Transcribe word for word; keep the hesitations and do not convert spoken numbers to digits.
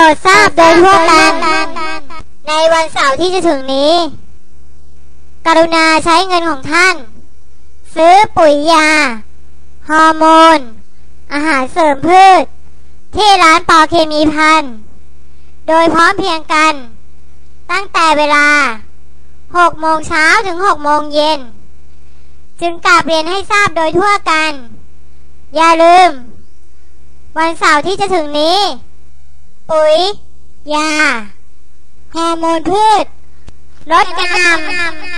ดทราบโดยทั่วกันในวันเสาร์ที่จะถึงนี้กรุณาใช้เงินของท่านซื้อปุ๋ยยาฮอร์โมนอาหารเสริมพืชที่ร้านปอเคมีพันธุ์โดยพร้อมเพรียงกันตั้งแต่เวลาหกโมงเช้าถึงหกโมงเย็นจึงกราบเรียนให้ทราบโดยทั่วกันอย่าลืมวันเสาร์ที่จะถึงนี้ปุ๋ยยาฮอร์โมนพืชลดกระหน่ำ